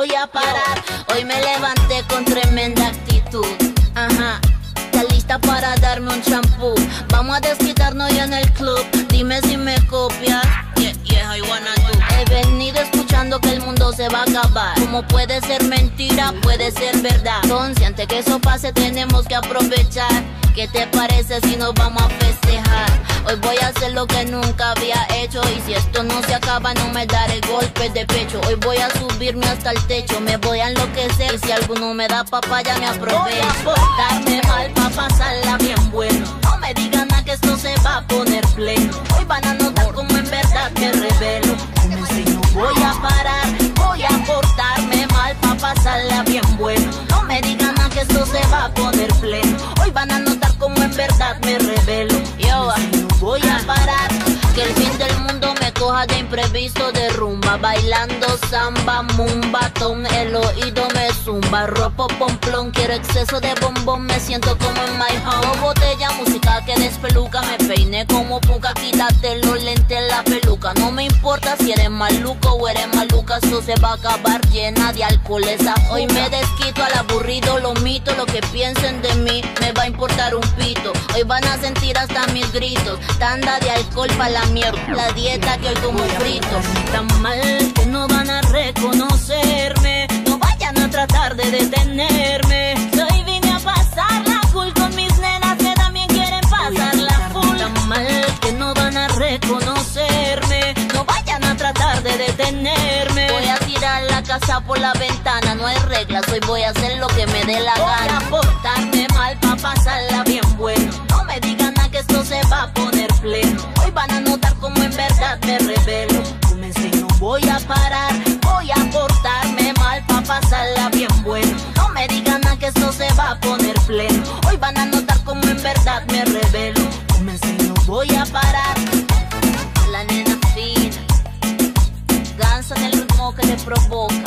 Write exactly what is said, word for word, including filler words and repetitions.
voy a parar. Hoy me levanté con tremenda actitud. Ajá. ¿Estás lista para darme un champú? Vamos a desquitarnos ya en el club. Dime si me copias. Yeah, yeah, I wanna do. He venido escuchando que el mundo se va a acabar. Como puede ser mentira, puede ser verdad. Entonces, antes que eso pase, tenemos que aprovechar. ¿Qué te parece si nos vamos a festejar? Hoy voy a hacer lo que nunca había hecho. Y si esto no se acaba, no me daré golpes de pecho. Hoy voy a subirme hasta el techo. Me voy a enloquecer. Y si alguno me da papaya, me aprovecho. Voy a portarme mal pa' pasarla bien bueno. No me digan nada que esto se va a poner pleno. Hoy van a notar como en verdad me revelo. No voy a parar, voy a portarme mal pa' pasarla bien bueno. No me digan nada que esto se va a poner pleno. Hoy van a notar como en verdad me revelo. Yo no voy a parar, que el fin del mundo me coja de imprevisto de rumba. Bailando samba, mumba, ton, el oído me zumba. Ropo pomplón, quiero exceso de bombón, me siento como en my home. Botella, música que despeluca, me peiné como puca. Quítate los lentes, la peluca. No me importa si eres maluco o eres maluca, esto se va a acabar llena de alcohol esa. Hoy me desquito al aburrido, lo mito, lo que piensen de mí me va a importar un pito. Hoy van a sentir hasta mis gritos. Tanda de alcohol pa' la mierda, la dieta que hoy como frito. Tan mal que no van a reconocerme, no vayan a tratar de detenerme. Hoy vine a pasarla cool con mis nenas que también quieren pasarla full. Tan mal que no van a reconocerme, no vayan a tratar de detenerme. Voy a tirar la casa por la ventana, no hay reglas, hoy voy a hacer lo que me dé la gana. Voy a portarme mal pa' pasarla bien bueno. No me digan nada que esto se va a poner pleno. Hoy van a notar como en verdad me revelo. Comencé y no voy a parar, voy a portarme mal pa' pasarla bien bueno. No me digan nada que esto se va a poner pleno. Hoy van a notar como en verdad me revelo. Comencé y no voy a parar. La nena fina, danza en el ritmo que te provoca.